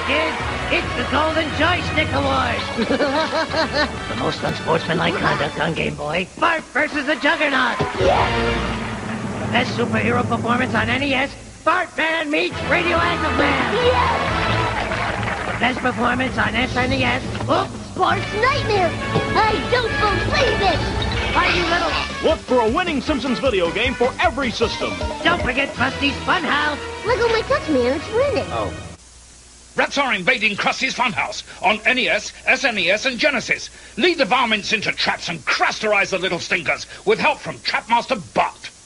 kid. It's the Golden Joystick Award. The most unsportsmanlike conduct on Game Boy. Bart versus the Juggernaut. Yes. The best superhero performance on NES. Bartman meets Radioactive Man. Yes. The best performance on SNES. Oops. Bart's Nightmare. I don't believe it. Why, you little... Look for a winning Simpsons video game for every system. Don't forget Krusty's Funhouse. Look on my touch, man. It's winning. Oh. Rats are invading Krusty's Funhouse on NES, SNES, and Genesis. Lead the varmints into traps and crusterize the little stinkers with help from Trapmaster Bart.